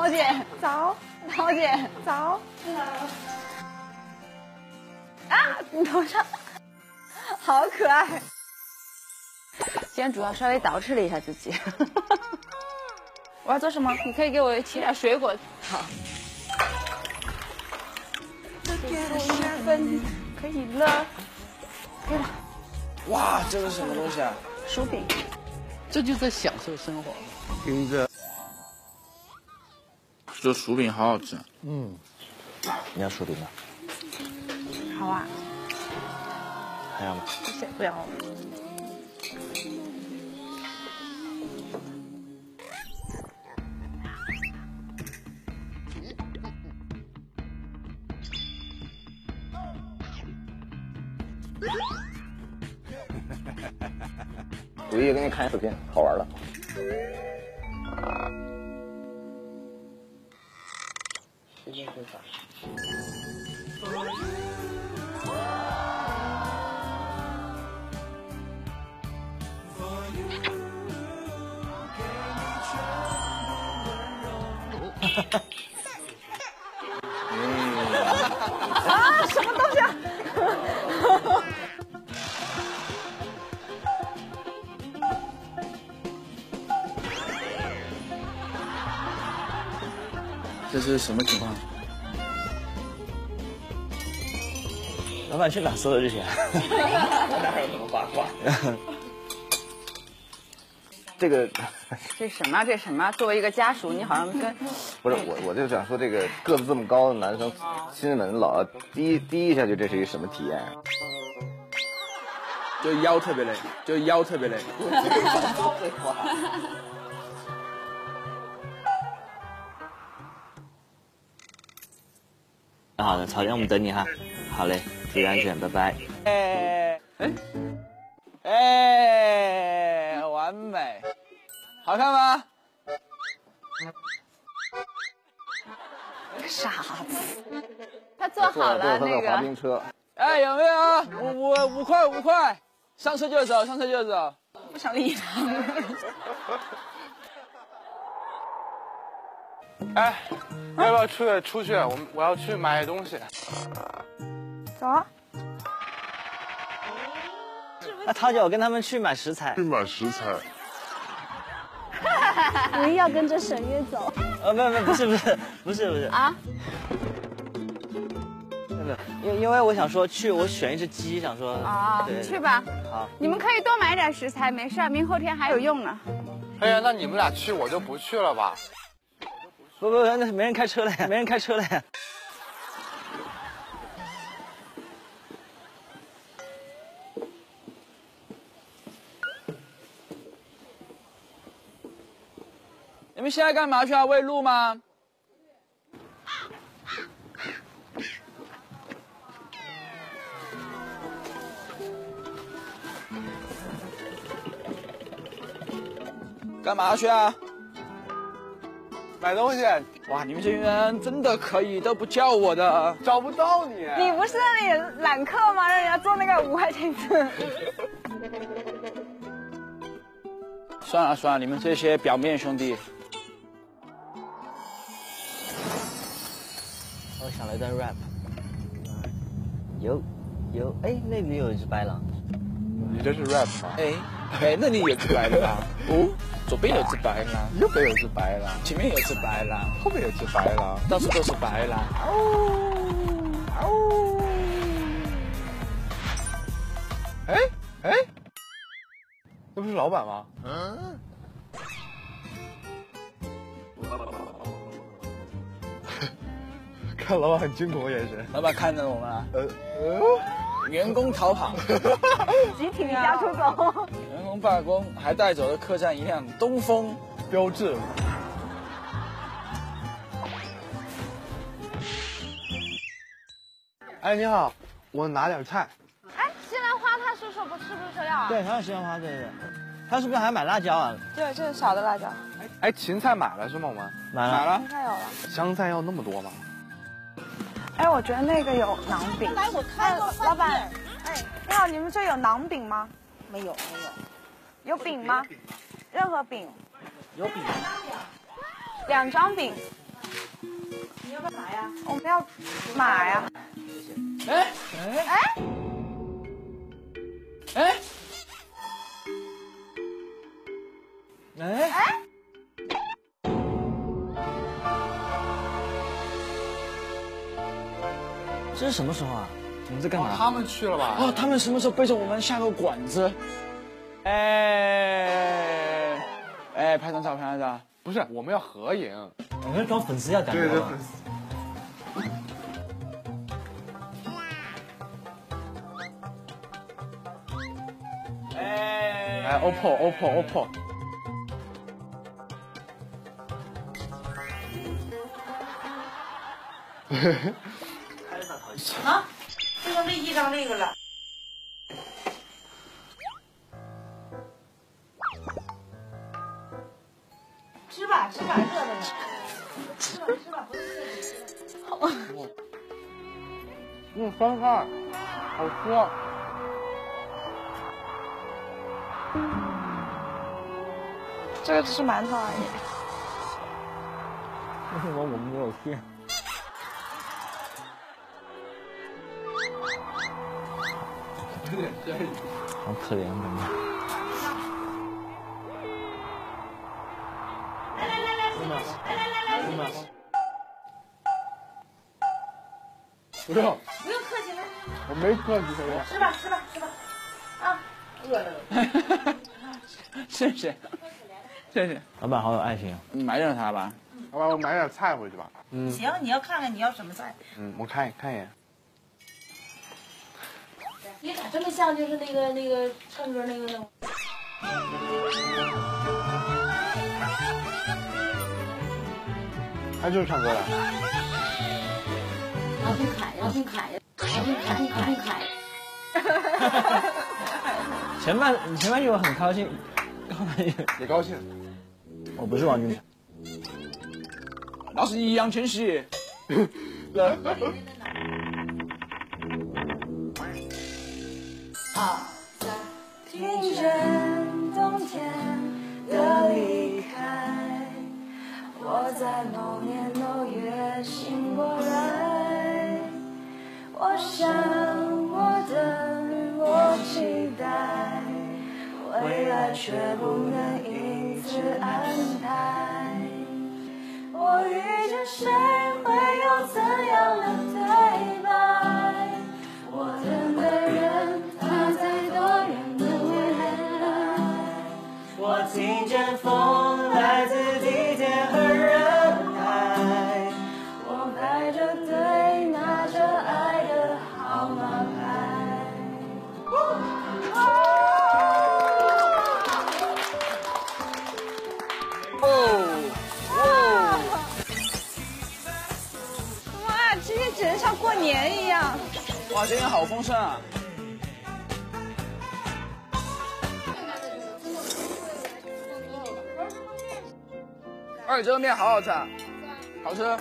姐早，桃姐早。啊，你头上好可爱。今天主要稍微捯饬了一下自己。我要做什么？你可以给我切点水果。好。10分可以了。可以了。 哇，这是什么东西啊？ 薯饼。 这就在享受生活。 听着，这薯饼好好吃。 嗯，你要薯饼吗？ 好啊。 还要吗？ 谢谢，不要了。 五一给你看视频，好玩的。 啊，什么东西啊？ 这是什么情况？ 老板去哪搜的这些？我哪有那么八卦？这个， 这什么？这什么？作为一个家属，你好像跟不是我就想说，这个个子这么高的男生，亲吻老要滴一下去，这是一个什么体验？ 就腰特别累，就腰特别累。 好的，曹姐，我们等你哈。好嘞，注意安全，拜拜。 完美，好看吗？ 傻子，他做好了那滑个。 冰车。 哎，有没有啊？五块，上车就走，上车就走。 不想理他。 哎，要不要出去？我要去买东西。 走啊。 那涛姐，我跟他们去买食材。 五一要跟着沈月走。 不是啊。 因为我想说我选一只鸡，想说啊，去吧。 好， 你们可以多买点食材，没事，明后天还有用呢。 哎呀，那你们俩去，我就不去了吧。 不，那没人开车了呀。 你们现在干嘛去啊？喂鹿吗？干嘛去啊？ 买东西。 哇，你们这群人真的可以都不叫我的， 找不到你。 你不是那里揽客吗？让人家坐那个5块钱车。 算了，你们这些表面兄弟。 我想了一段 rap。有，哎，那里有一只白狼。 你这是 rap 吗？ 哎，那里有只白狼。哦，左边有只白狼， 右边有只白狼， 前面有只白狼， 后面有只白狼， 到处都是白狼。 哎，那不是老板吗？看老板很惊恐的眼神。 老板看着我们了。员工逃跑， 集体离家出走。 员工罢工，还带走了客栈一辆东风标志。哎，你好，我拿点菜。 哎，西兰花他叔叔是不是说要？ 对，他要西兰花，对。他是不是还买辣椒啊？ 对，这是小的辣椒。 哎，芹菜买了是吗？我们买了。 芹菜有了。 香菜要那么多吗？ 哎，我觉得那个有馕饼。 来，我看过老板，哎，你好，你们这有馕饼吗？ 没有。 有饼吗？任何饼。 有饼。 2张饼。 你要干嘛呀？我们要马呀。 哎这是什么时候啊？我们在干嘛？ 他们去了吧？ 哦，他们什么时候背着我们下个馆子？拍张照，拍张照。 不是，我们要合影。 我们装粉丝要赶对对， 过粉丝。 OPPO。 啊，就剩这一张这个了。吃吧，热的呢。吃吧，不是酸菜，好吃。 这个只是馒头而已。 为什么我们没有去？好可怜，感觉。 不用客气了。 我没客气， 吃吧。啊，饿了。 谢谢。 老板好有爱心啊！ 买点它吧。 要不然我买点菜回去吧。 行，你要看看你要什么菜。 我看一眼。 你咋这么像就是那个唱歌那个呢？ 他就是唱歌的。 杨俊凯。 前半句我很高兴，后半句也高兴。 我不是王俊凯。 那是易烊千玺。 听见冬天的离开，我在某年某月醒过来，我想，我等，我期待，未来却不能因此安排。我遇见谁会有怎样的对白？我等的人他在多远的未来？我听见风来自地铁和人海，我排着队拿着爱的号码牌。哇，今天简直像过年一样！ 哇，今天好丰盛啊！这个面好好吃，好吃。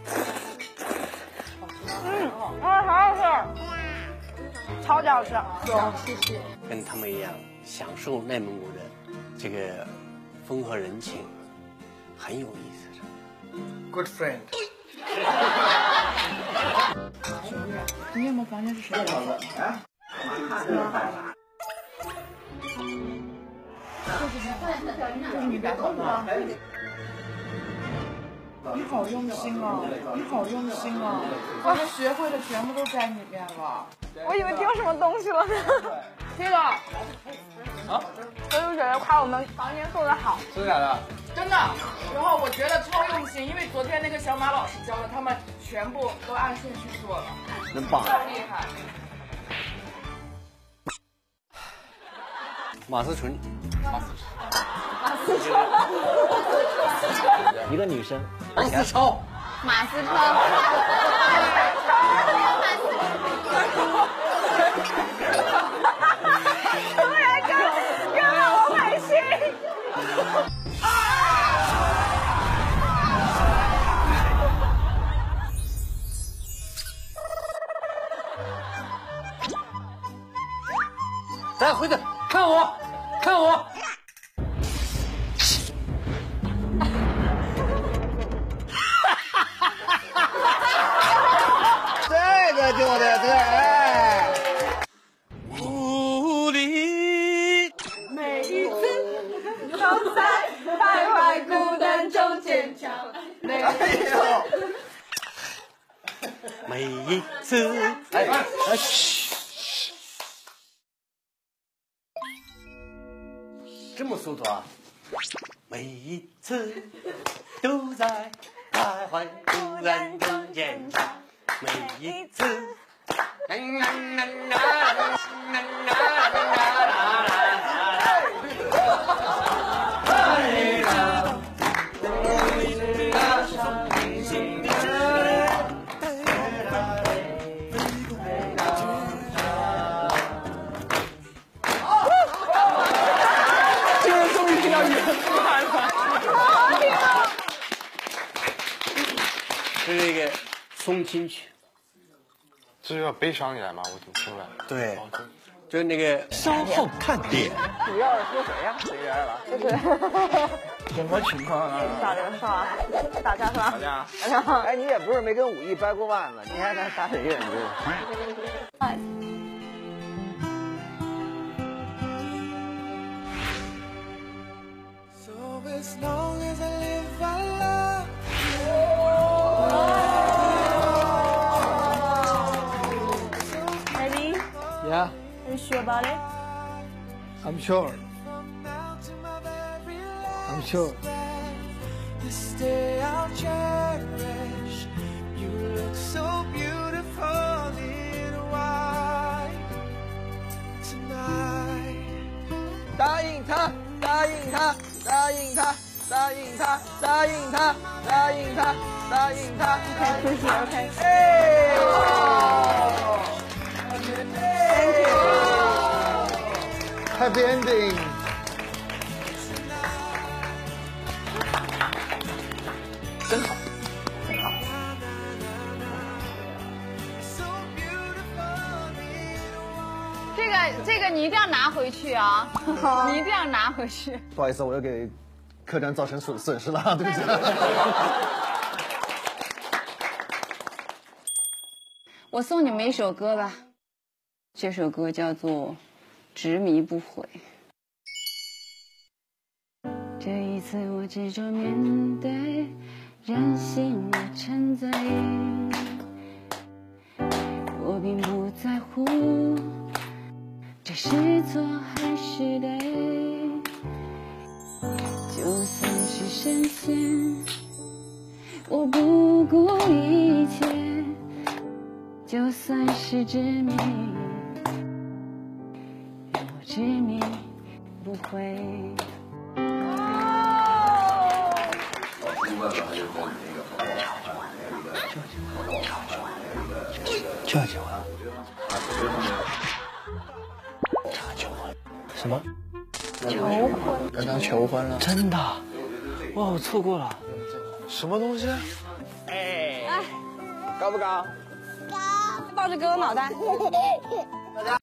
好好吃，超级好吃。谢谢。 跟他们一样享受内蒙古的这个风和人情，很有意思。 Good friend。 你有没有房间是谁的？就是你打扫的。你好用心啊！我学会的全部都在里面了。我以为丢什么东西了呢。这个啊，周同学夸我们房间做得好。 真的假的？ 真的。然后我觉得超用心，因为昨天那个小马老师教的，他们全部都按顺序做了， 真棒！ 超厉害。 马思纯， 一个女生。 马思超。 马思超。突然更让我开心。 来回头看我，看我。 在徘徊孤单中坚强。每一次，这么速度啊！每一次都在徘徊孤单中坚强，每一次。这是一个送亲曲， 这是要悲伤一点吗？我怎么听来？ 对，就是那个稍后看点。 主要是说谁呀？谁来了？ 就是什么情况啊？ 打人是吧？打架是吧？ 打架。哎，你也不是没跟武艺掰过腕子，你还敢打谁呀？你 Maybe Yeah, are you sure about it? I'm sure. I'm sure. This day I'll cherish. You look so beautiful in white tonight. 答应他，答应他，答应他，答应他，答应他，答应他，答应他。 Okay, please, okay. Happy ending。 真好。 这个你一定要拿回去啊！你一定要拿回去。 不好意思，我又给客栈造成损失了，对不起。 我送你们一首歌吧，这首歌叫做《执迷不悔》。这一次我执着面对，任性的沉醉，我并不在乎这是错还是对，就算是深陷，我不顾一切，就算是执迷，我执迷不悔。 这就完。什么？ 求婚？ 刚刚求婚了？ 真的？哇，我错过了。 什么东西？ 高不高？ 抱着哥哥脑袋。